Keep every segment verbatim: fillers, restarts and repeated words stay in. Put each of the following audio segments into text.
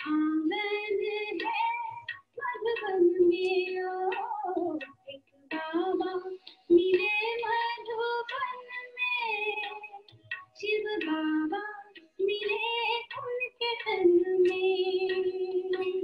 आंगन है मधुबन में ओ, एक बाबा मिले मधुबन में, शिव बाबा मिले उनके तन में।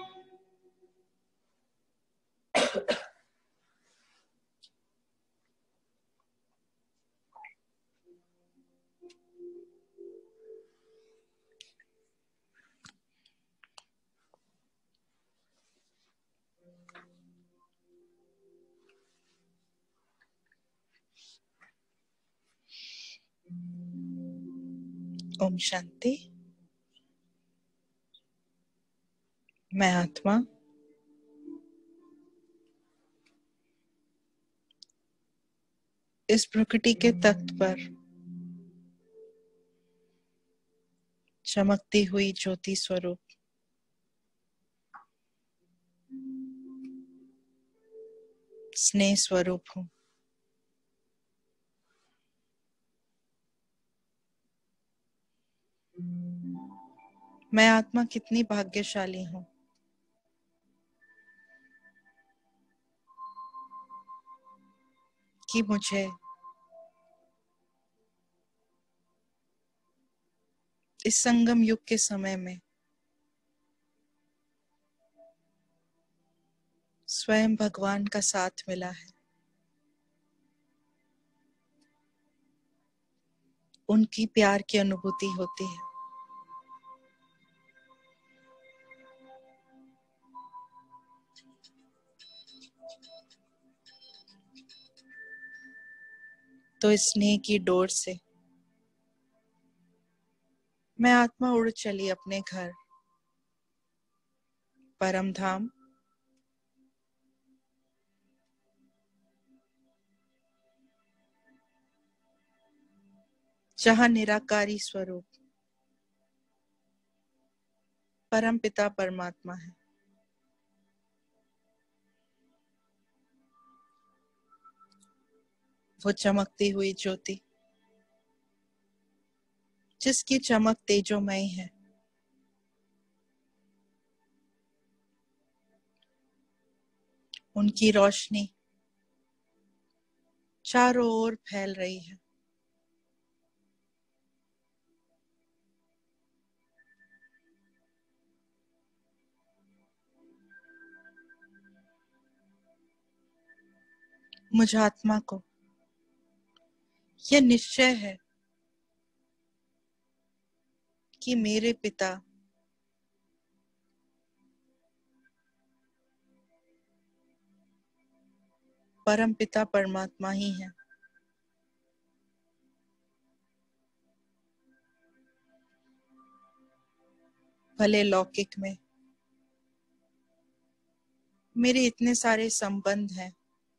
ओम शांति। मैं आत्मा इस प्रकृति के तख्त पर चमकती हुई ज्योति स्वरूप स्नेह स्वरूप हूँ। मैं आत्मा कितनी भाग्यशाली हूँ कि मुझे इस संगम युग के समय में स्वयं भगवान का साथ मिला है। उनकी प्यार की अनुभूति होती है। तो इस स्नेह की डोर से मैं आत्मा उड़ चली अपने घर परम धाम, जहाँ निराकारी स्वरूप परम पिता परमात्मा है। वो चमकती हुई ज्योति जिसकी चमक तेजोमय है, उनकी रोशनी चारों ओर फैल रही है। मुझ आत्मा को यह निश्चय है कि मेरे पिता परम पिता परमात्मा ही है। भले लौकिक में मेरे इतने सारे संबंध हैं,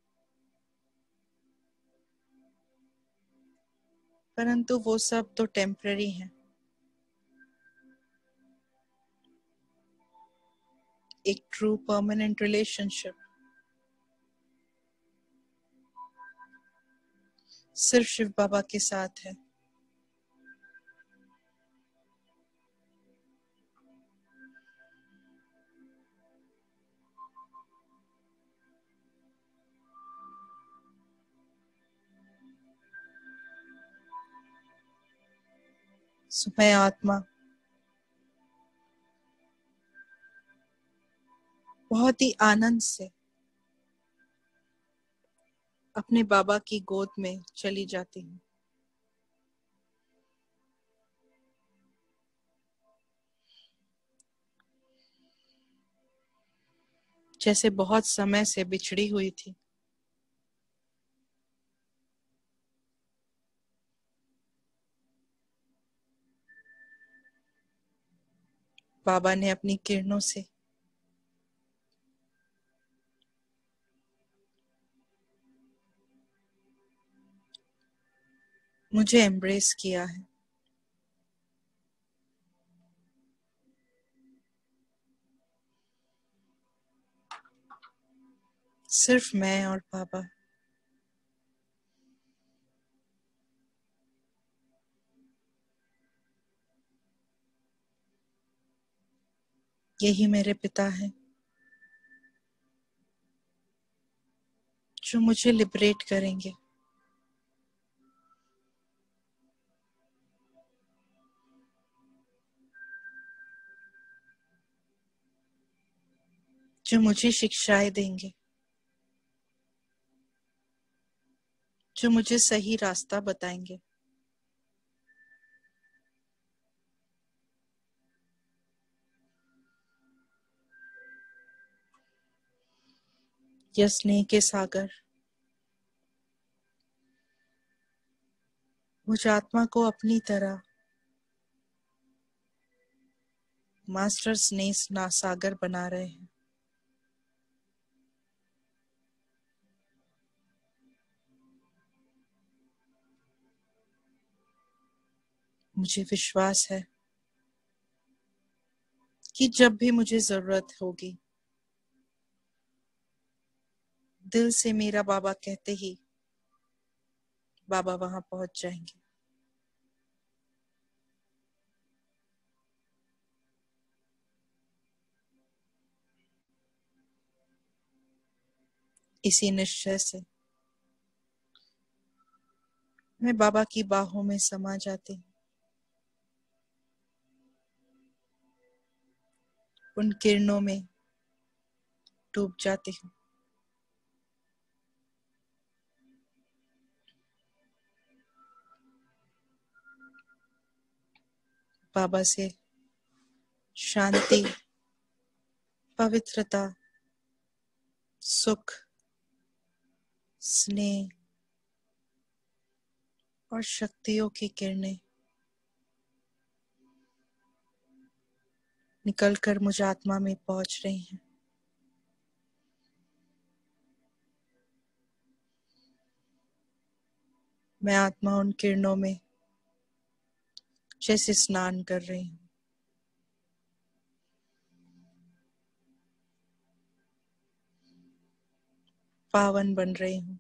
परंतु वो सब तो टेम्पररी हैं। एक ट्रू परमानेंट रिलेशनशिप सिर्फ शिव बाबा के साथ है। मैं आत्मा बहुत ही आनंद से अपने बाबा की गोद में चली जाती हूँ। जैसे बहुत समय से बिछड़ी हुई थी। बाबा ने अपनी किरणों से मुझे एम्ब्रेस किया है। सिर्फ मैं और बाबा। यही मेरे पिता हैं जो मुझे लिबरेट करेंगे। जो मुझे शिक्षाएं देंगे, जो मुझे सही रास्ता बताएंगे। यह स्नेह के सागर मुझ आत्मा को अपनी तरह मास्टर स्नेह सागर बना रहे हैं। मुझे विश्वास है कि जब भी मुझे जरूरत होगी, दिल से मेरा बाबा कहते ही बाबा वहां पहुंच जाएंगे। इसी निश्चय से मैं बाबा की बाहों में समा जाती हूँ। उन किरणों में डूब जाती हूँ। बाबा से शांति, पवित्रता, सुख, स्नेह और शक्तियों की किरणें निकलकर मुझ आत्मा में पहुंच रही हैं। मैं आत्मा उन किरणों में जैसे स्नान कर रही हूँ। पावन बन रही हूँ।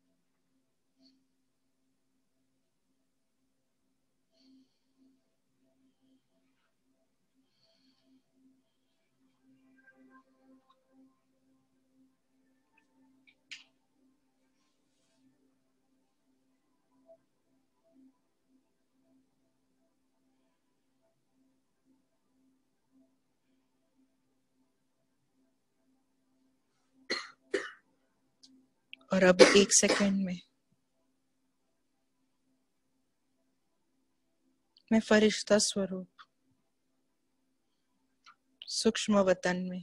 और अब एक सेकंड में मैं फरिश्ता स्वरूप सूक्ष्म वतन में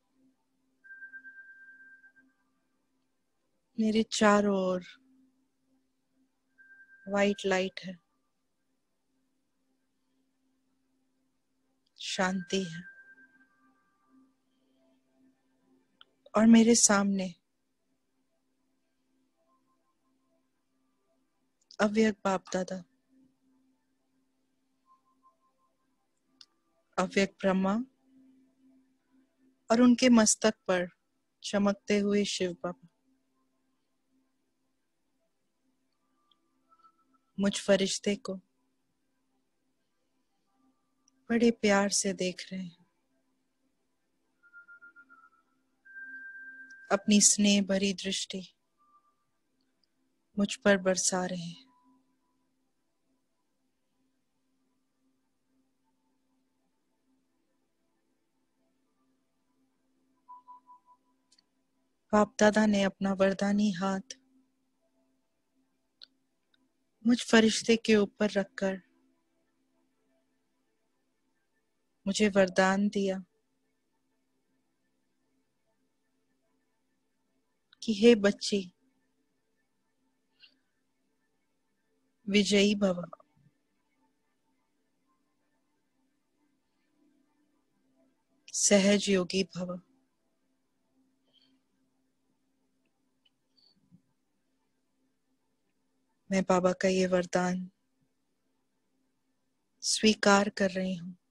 मेरे चारों ओर वाइट लाइट है, शांति है और मेरे सामने अव्यक्त बाप दादा, अव्यक्त ब्रह्मा और उनके मस्तक पर चमकते हुए शिव बाबा मुझ फरिश्ते को बड़े प्यार से देख रहे हैं। अपनी स्नेह भरी दृष्टि मुझ पर बरसा रहे हैं। बाप दादा ने अपना वरदानी हाथ मुझ फरिश्ते के ऊपर रखकर मुझे वरदान दिया कि हे बच्ची, विजयी भव, सहज योगी भव। मैं बाबा का ये वरदान स्वीकार कर रही हूँ।